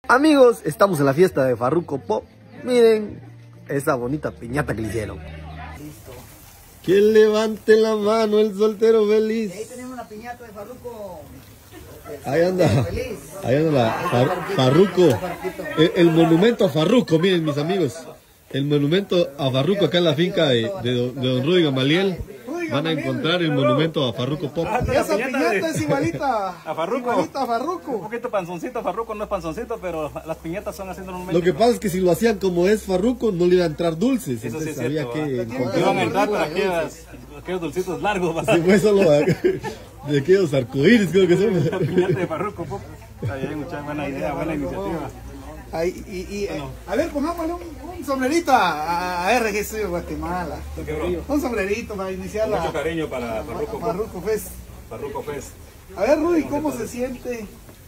Amigos, estamos en la fiesta de Farruko Pop. Miren esa bonita piñata que le hicieron. Listo. Que levante la mano el soltero feliz. Ahí tenemos una piñata de Farruko. Ahí anda. Feliz. Ahí anda la Farruko. El monumento a Farruko, miren mis amigos. El monumento a Farruko acá en la finca de don Rudy Gamaliel. Van a encontrar el monumento a Farruko Pop. Esa piñata es igualita a Farruko. Igualita a Farruko. Un poquito panzoncito, Farruko no es panzoncito, pero las piñatas son haciendo un Lo que pasa es que si lo hacían como es Farruko, no le iba a entrar dulces. Eso sí es había cierto, que le van a entrar para aquellos dulcitos largos. Se fue solo de aquellos arcoíris, creo que son. La piñata de Farruko Pop. Ahí, mucha buena idea, buena iniciativa. Ahí, a ver, pongámosle un sombrerito a RGC de Guatemala. Un sombrerito para iniciar la... Mucho cariño para Farruko Pop. Farruko Fest. Farruko Fest. A ver, Rudy, ¿cómo se siente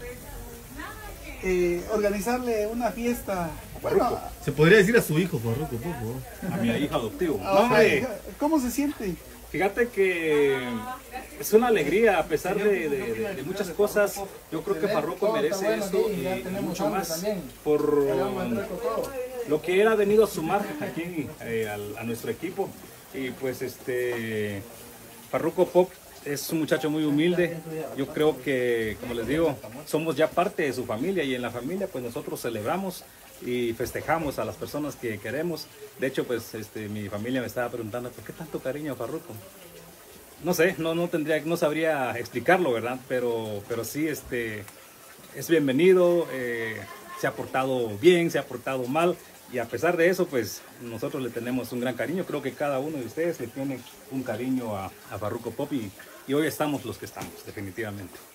organizarle una fiesta? Bueno, Se podría decir a su hijo Farruko Pop, ¿no? A mi hija adoptivo. No, hombre, ¿cómo se siente? fíjate que es una alegría a pesar de muchas cosas. Yo creo que Farruko merece esto y mucho más por lo que él ha venido a sumar aquí a nuestro equipo. Y pues Farruko Pop es un muchacho muy humilde. Yo creo que, como les digo, somos ya parte de su familia y en la familia pues nosotros celebramos y festejamos a las personas que queremos. De hecho, pues mi familia me estaba preguntando ¿por qué tanto cariño a Farruko? No sé, no sabría explicarlo, ¿verdad? Pero sí, es bienvenido, se ha portado bien, se ha portado mal. Y a pesar de eso, pues nosotros le tenemos un gran cariño. Creo que cada uno de ustedes le tiene un cariño a Farruko Pop y hoy estamos los que estamos, definitivamente.